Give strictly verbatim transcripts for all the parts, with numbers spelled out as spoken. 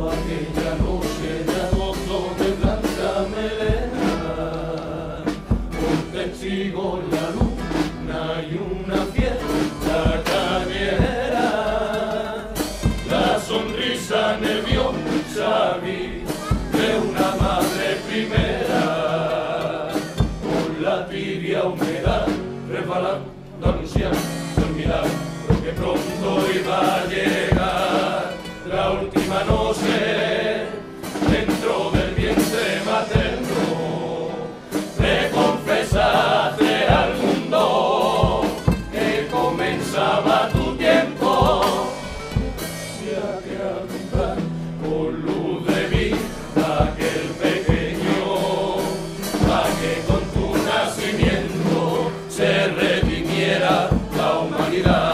aquella noche de agosto de blanca melena, un testigo la luna y una fiesta callejera, la sonrisa nerviosa vi de una madre primera, con la tibia humedad resbalando anunciando el milagro que pronto iba a llegar. La última noche dentro del vientre materno le confesaste al mundo que comenzaba tu tiempo y a que alumbrar con luz de vida aquel pequeño, para que con tu nacimiento se redimiera la humanidad.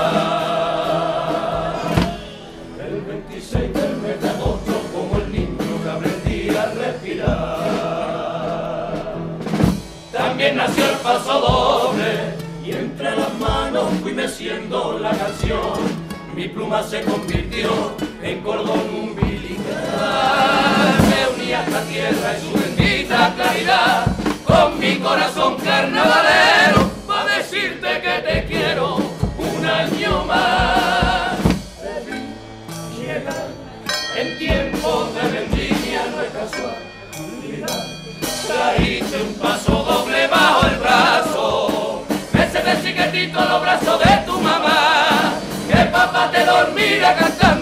El veintiséis del mes de agosto, como el niño que aprendía a respirar, también nació el paso doble y entre las manos fui meciendo la canción. Mi pluma se convirtió en cordón umbilical, me unía a esta tierra y su bendita claridad con mi corazón carnavalero, para decirte que te quiero un año más. Te vi llegar en tiempos de vendimia, no es casualidad. Traíste un paso doble bajo el brazo, ese de chiquitito los brazos de tu mamá, que papá te dormía cantando